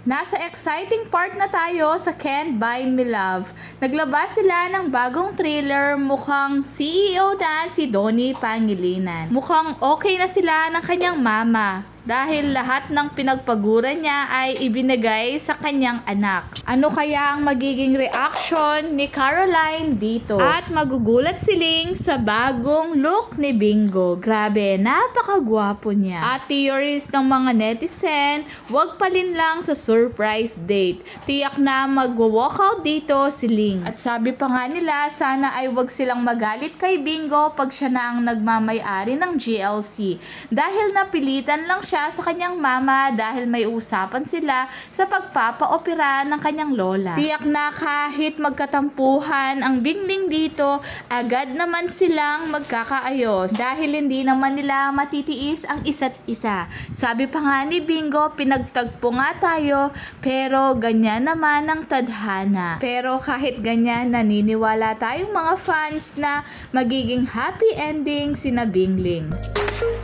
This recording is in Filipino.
Nasa exciting part na tayo sa Can't Buy Me Love. Naglabas sila ng bagong thriller, mukhang CEO na si Donnie Pangilinan. Mukhang okay na sila ng kanyang mama dahil lahat ng pinagpaguran niya ay ibinigay sa kanyang anak. Ano kaya ang magiging reaction ni Caroline dito? At magugulat siling sa bagong look ni Bingo. Grabe, napakagwapo niya. At theories ng mga netizen, wag palin lang sa surprise date. Tiyak na magwo-walkout dito si Ling. At sabi pa nga nila, sana ay wag silang magalit kay Bingo pag siya na ang nagmamay-ari ng GLC. Dahil napilitan lang siya sa kanyang mama dahil may usapan sila sa pagpapaopera ng kanyang lola. Tiyak na kahit magkatampuhan ang Bingling dito, agad naman silang magkakaayos dahil hindi naman nila matitiis ang isa't isa. Sabi pa nga ni Bingo, pinagtagpo nga tayo pero ganyan naman ang tadhana. Pero kahit ganyan, naniniwala tayong mga fans na magiging happy ending sina Bingling.